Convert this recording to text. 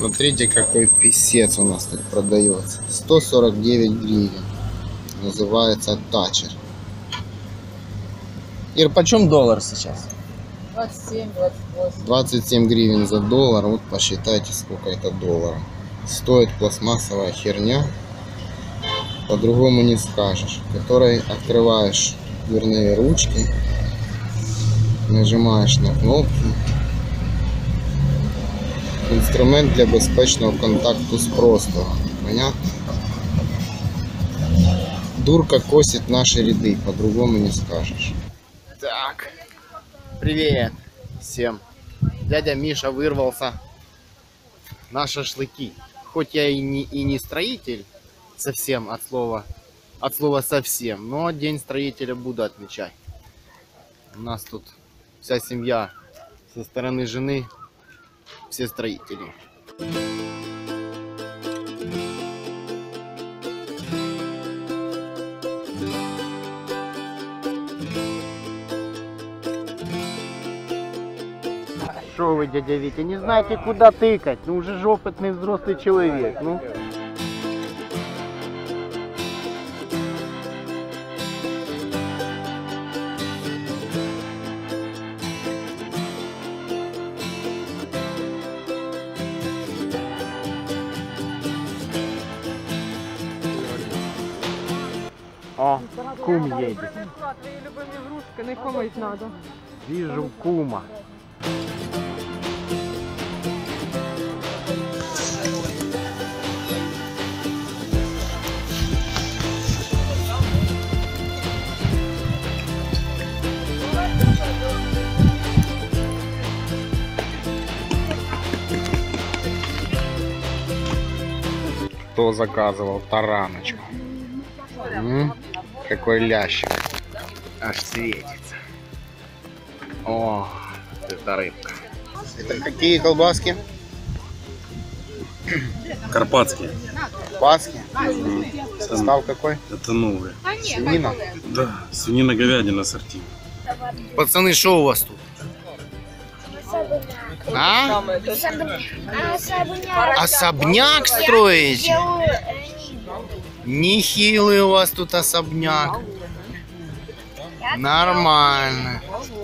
Смотрите, какой писец у нас тут продается. 149 гривен. Называется Тачер. Ир, почем доллар сейчас? 27-28. 27 гривен за доллар. Вот посчитайте, сколько это долларов. Стоит пластмассовая херня. По-другому не скажешь. Которой открываешь дверные ручки. Нажимаешь на кнопки. Инструмент для безпечного контакту с простором. Понятно? Дурка косит наши ряды. По-другому не скажешь. Так. Привет всем. Дядя Миша вырвался на шашлыки. Хоть я и не строитель совсем от слова совсем, но день строителя буду отмечать. У нас тут вся семья со стороны жены, все строители. Что вы, дядя Витя, не знаете, куда тыкать? Ну уже же опытный взрослый человек. Ну. О, кум едет. Твои любимые игрушки, не помыть надо. Вижу кума. Кто заказывал тараночку? Какой лящик. Аж светится. О, это рыбка. Это какие колбаски? Карпатские. Карпатские? Состав какой? Это новые. Свинина? Да, свинина, говядина, ассорти. Пацаны, что у вас тут? А? Особняк строите? Нехилый у вас тут особняк. Нормально.